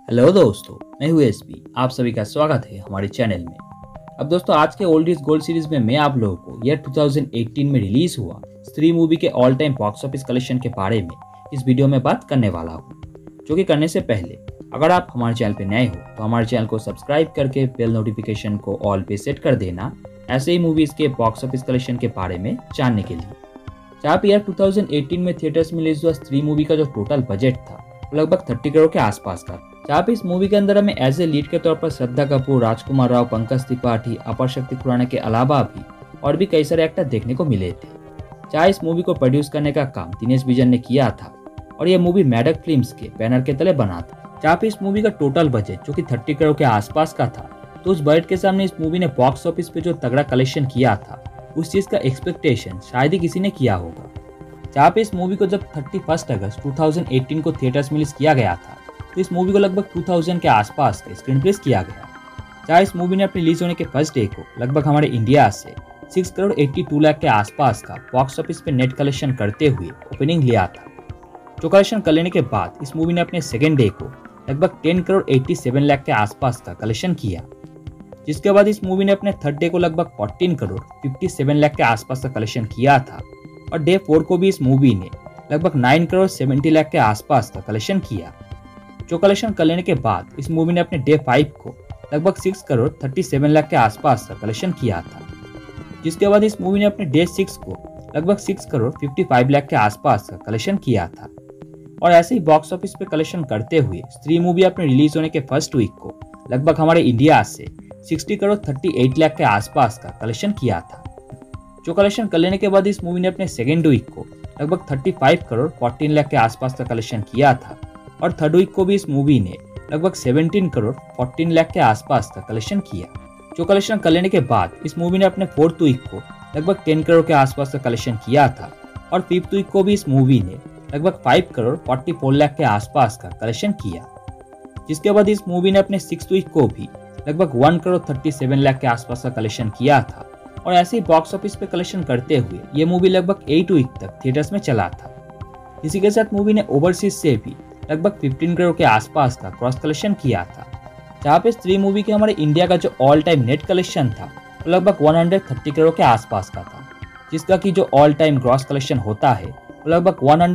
Hello दोस्तों, मैं हूँ एसपी। आप सभी का स्वागत है हमारे चैनल में। अब दोस्तों, आज के ओल्ड इज गोल्ड सीरीज में मैं आप लोगों को ईयर 2018 में रिलीज हुआ स्त्री मूवी के all time box office collection के बारे में इस वीडियो में बात करने वाला हूँ। जो कि करने से पहले अगर आप हमारे चैनल पे नए हो तो हमारे चैनल को सब्सक्राइब करके बेल नोटिफिकेशन को ऑल पे सेट कर देना, ऐसे ही मूवीज के बॉक्स ऑफिस कलेक्शन के बारे में जानने के लिए। जहाँ पे ईयर 2018 में थिएटर्स में रिलीज हुआ स्त्री मूवी का जो टोटल बजट था वो लगभग 30 करोड़ के आसपास का। जहाँ पे इस मूवी के अंदर हमें एज ए लीड के तौर पर श्रद्धा कपूर, राजकुमार राव, पंकज त्रिपाठी, अपर शक्ति खुराना के अलावा भी और भी कई सारे एक्टर देखने को मिले थे। जहाँ इस मूवी को प्रोड्यूस करने का काम दिनेश विजन ने किया था और यह मूवी मैडक फिल्म्स के बैनर के तले बना था। जहाँ पे इस मूवी का टोटल बजट जो कि 30 करोड़ के आसपास का था, तो उस बजट के सामने इस मूवी ने बॉक्स ऑफिस पे जो तगड़ा कलेक्शन किया था उस चीज का एक्सपेक्टेशन शायद ही किसी ने किया होगा। जहाँ पे इस मूवी को जब 31 अगस्त 2018 को थिएटर्स में रिलीज किया गया था तो इस मूवी को लगभग 2000 के आसपास का स्क्रीन प्लेस किया गया। जहाँ इस मूवी ने अपने रिलीज होने के फर्स्ट डे को लगभग हमारे इंडिया से 6 करोड़ 82 लाख के आसपास का बॉक्स ऑफिस पे नेट कलेक्शन करते हुए ओपनिंग लिया था। जो कलेक्शन कर लेने के बाद इस मूवी ने अपने सेकेंड डे को लगभग 10 करोड़ 87 लाख के आसपास का कलेक्शन किया, जिसके बाद इस मूवी ने अपने थर्ड डे को लगभग 14 करोड़ 57 लाख के आसपास का कलेक्शन किया था और डे 4 को भी इस मूवी ने लगभग 9 करोड़ 70 लाख के आसपास का कलेक्शन किया। जो कलेक्शन कर लेने के बाद इस मूवी ने अपने डे 5 को लगभग 6 करोड़ 37 लाख के आसपास का कलेक्शन किया था, जिसके बाद इस मूवी ने अपने डे 6 को लगभग 6 करोड़ 55 लाख के आसपास का कलेक्शन किया था। और ऐसे ही बॉक्स ऑफिस पे कलेक्शन करते हुए स्त्री मूवी अपने रिलीज होने के फर्स्ट वीक को लगभग हमारे इंडिया से 60 करोड़ 38 लाख के आसपास का कलेक्शन किया था। जो कलेक्शन कर लेने के बाद इस मूवी ने अपने सेकेंड वीक को लगभग 35 करोड़ 14 लाख के आसपास का कलेक्शन किया था और थर्ड वीक को भी इस मूवी ने लगभग 17 करोड़ 14 लाख के आसपास का कलेक्शन किया। जो कलेक्शन कर लेने के बाद इस मूवी ने अपने फोर्थ वीक को लगभग 10 करोड़ के आसपास का कलेक्शन किया था और फिफ्थ वीक को भी इस मूवी ने लगभग 5 करोड़ 44 लाख के आसपास का कलेक्शन किया, जिसके बाद इस मूवी ने अपने सिक्स्थ वीक को भी लगभग 1 करोड़ 37 लाख के आसपास का कलेक्शन किया था। और ऐसे ही बॉक्स ऑफिस पे कलेक्शन करते हुए ये मूवी लगभग 8 वीक तक थिएटर्स में चला था। इसी के साथ मूवी ने ओवरसीज से भी लगभग 15 करोड़ के आसपास का क्रॉस कलेक्शन किया था। जहाँ पे स्त्री मूवी के हमारे इंडिया का जो ऑल टाइम नेट कलेक्शन था वो लगभग 130 करोड़ के आसपास का था, जिसका कि जो ऑल टाइम ग्रॉस कलेक्शन होता है वो लगभग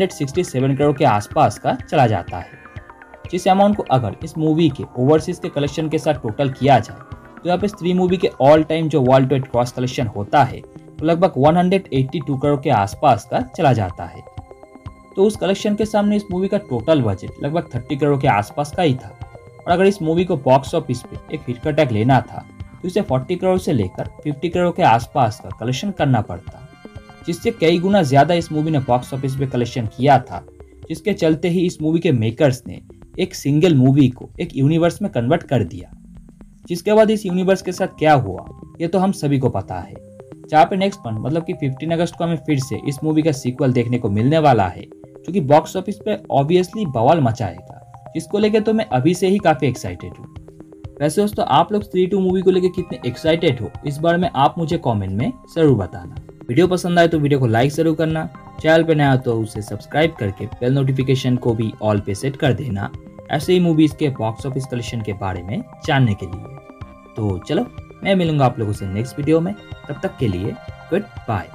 167 करोड़ के आसपास का चला जाता है। जिस अमाउंट को अगर इस मूवी के ओवरसीज के कलेक्शन के साथ टोटल किया जाए तो यहाँ पे स्त्री मूवी के ऑल टाइम जो वर्ल्ड वाइड क्रॉस कलेक्शन होता है वो लगभग 182 करोड़ के आसपास का चला जाता है। तो उस कलेक्शन के सामने इस मूवी का टोटल बजट लगभग 30 करोड़ के आसपास का ही था। और अगर इस मूवी को बॉक्स ऑफिस पे एक हिट का टैग लेना था तो इसे 40 करोड़ से लेकर 50 करोड़ के आसपास का कलेक्शन करना पड़ता, जिससे कई गुना ज्यादा इस मूवी ने बॉक्स ऑफिस पे कलेक्शन किया था। जिसके चलते ही इस मूवी के मेकर्स ने एक सिंगल मूवी को एक यूनिवर्स में कन्वर्ट कर दिया। जिसके बाद इस यूनिवर्स के साथ क्या हुआ ये तो हम सभी को पता है। जहाँ पे नेक्स्ट मंथ मतलब कि 15 अगस्त को हमें फिर से इस मूवी का सीक्वल देखने को मिलने वाला है, जो कि बॉक्स ऑफिस पे ऑब्वियसली बवाल मचाएगा, जिसको लेके तो मैं अभी से ही काफी एक्साइटेड हूँ। वैसे दोस्तों, आप लोग स्त्री 2 मूवी को लेके कितने एक्साइटेड हो इस बारे में आप मुझे कमेंट में जरूर बताना। वीडियो पसंद आए तो वीडियो को लाइक जरूर करना, चैनल पे नया तो उसे सब्सक्राइब करके बेल नोटिफिकेशन को भी ऑल पे सेट कर देना, ऐसे ही मूवीज के बॉक्स ऑफिस कलेक्शन के बारे में जानने के लिए। तो चलो, मैं मिलूंगा आप लोगों से नेक्स्ट वीडियो में। तब तक के लिए गुड बाय।